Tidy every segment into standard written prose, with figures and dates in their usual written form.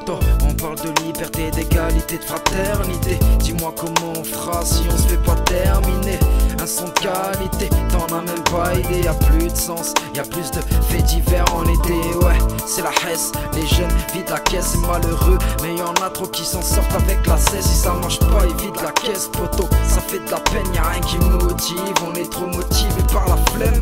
poto. On parle de liberté, d'égalité, de fraternité. Dis-moi comment on fera si on se fait pas terminer. Un son de qualité, t'en as même pas idée. Y'a plus de sens, y'a plus de faits divers en été. Ouais, c'est la hesse, les jeunes vident la caisse, c'est malheureux. Mais y'en a trop qui s'en sortent avec la cesse. Si ça marche pas, ils vident la caisse, poto. Ça fait de la peine, y'a rien qui motive. On est trop motivé par la flemme.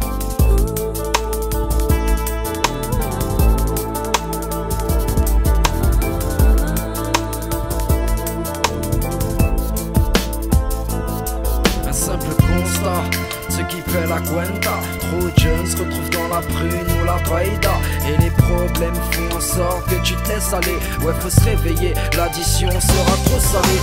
Ceux qui paient la cuenta, trop de jeunes se retrouvent dans la prune ou la païda. Et les problèmes font en sorte que tu te laisses aller. Ouais, faut se réveiller, l'addition sera trop salée.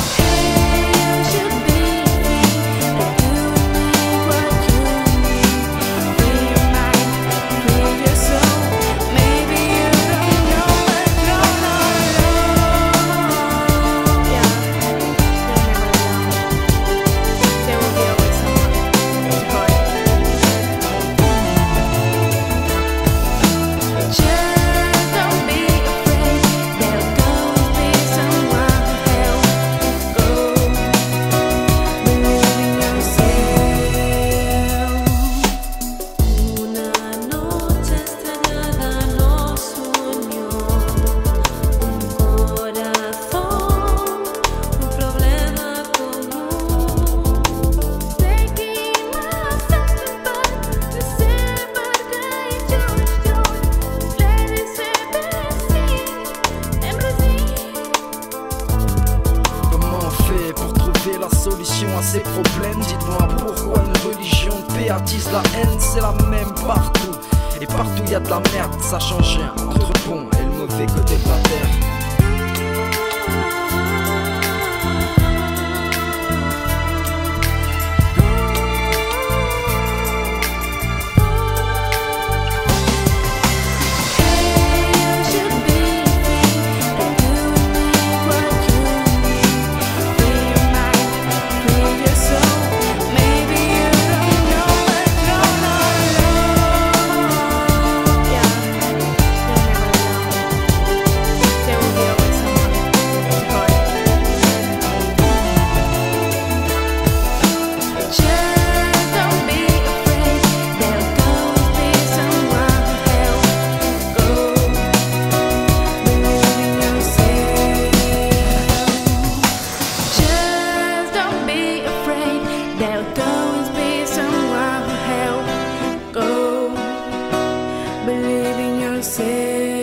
La solution à ces problèmes, dites-moi pourquoi une religion de paix attise la haine. C'est la même partout, et partout y a de la merde. Ça change rien entre le bon et le mauvais côté de la terre. Believe in yourself.